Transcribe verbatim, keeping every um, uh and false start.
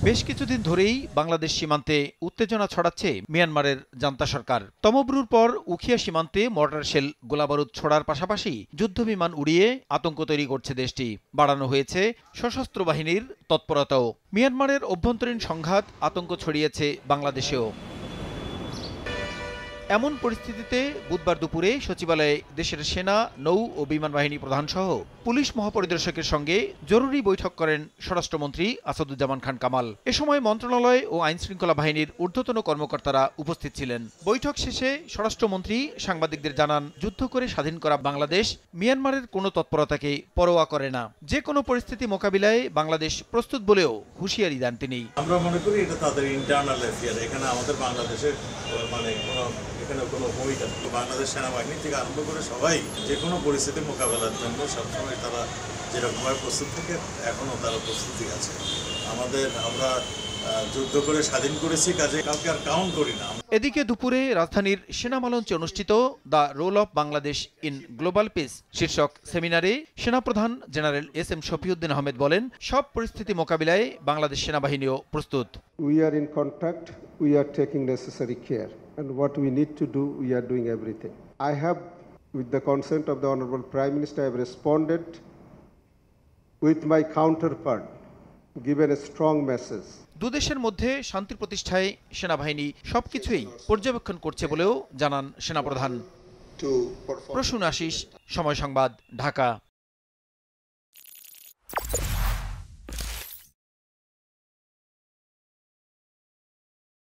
বেশ কিছুদিন ধরেই বাংলাদেশ সীমান্তে উত্তেজনা ছড়াচ্ছে মিয়ানমারের জান্তা সরকার। তমব্রুর পর উখিয়া সীমান্তে মর্টার শেল গোলাবারুদ ছোড়ার পাশাপাশি যুদ্ধবিমান উড়িয়ে আতঙ্ক তৈরি করছে দেশটি। বাড়ানো হয়েছে সশস্ত্র বাহিনীর তৎপরতাও। মিয়ানমারের অভ্যন্তরীণ সংঘাত আতঙ্ক ছড়িয়েছে বাংলাদেশেও। এমন পরিস্থিতিতে বুধবার দুপুরে সচিবালয়ে দেশের সেনা, নৌ ও বিমান বাহিনী প্রধান সহ পুলিশ মহাপরিদর্শকের সঙ্গে জরুরি বৈঠক করেন স্বরাষ্ট্রমন্ত্রী আসাদুজ্জামান খান কামাল। এ সময় মন্ত্রণালয় ও আইনশৃঙ্খলা বাহিনীর ঊর্ধ্বতন কর্মকর্তারা উপস্থিত ছিলেন। বৈঠক শেষে স্বরাষ্ট্রমন্ত্রী সাংবাদিকদের জানান, যুদ্ধ করে স্বাধীন করা বাংলাদেশ মিয়ানমারের কোনো তৎপরতাকে পরোয়া করে না। যে কোনো পরিস্থিতি মোকাবিলায় বাংলাদেশ প্রস্তুত বলেও হুঁশিয়ারি দেন তিনি। আমরা মনে করি এটা তাদের ইন্টারনাল অ্যাফেয়ার, এখানে আমাদের বাংলাদেশের মানে কোনো এখানে কোনো ভূমিকা নেই। বাংলাদেশ সেনাবাহিনী থেকে আরম্ভ করে সবাই যে কোনো পরিস্থিতি মোকাবেলার জন্য সবসময় তারা যেরকমভাবে প্রস্তুত থাকে এখনও তারা প্রস্তুতি আছে। আমাদের আমরা যুদ্ধ করে স্বাধীন করেছি, কাজে কাউকে আর কাউন্ট করি না। এদিকে দুপুরে রাজধানীর সেনামঞ্চে অনুষ্ঠিত the role of Bangladesh in global peace শীর্ষক সেমিনারে সেনাপ্রধান general S M Shafiuddin Ahmed বলেন, সব পরিস্থিতি মোকাবিলায় বাংলাদেশ সেনাবাহিনীও প্রস্তুত। We are in contact, we are taking necessary care, and what we need to do, we are doing everything. I have, with the consent of the Honorable Prime Minister, I have responded with my counterpart, given a strong message. দুদেশের মধ্যে শান্তি প্রতিষ্ঠায় সেনাবাহিনী সবকিছুই পর্যবেক্ষণ করছে বলেও জানান সেনাপ্রধান। প্রসূন আশিস, সময় সংবাদ, ঢাকা।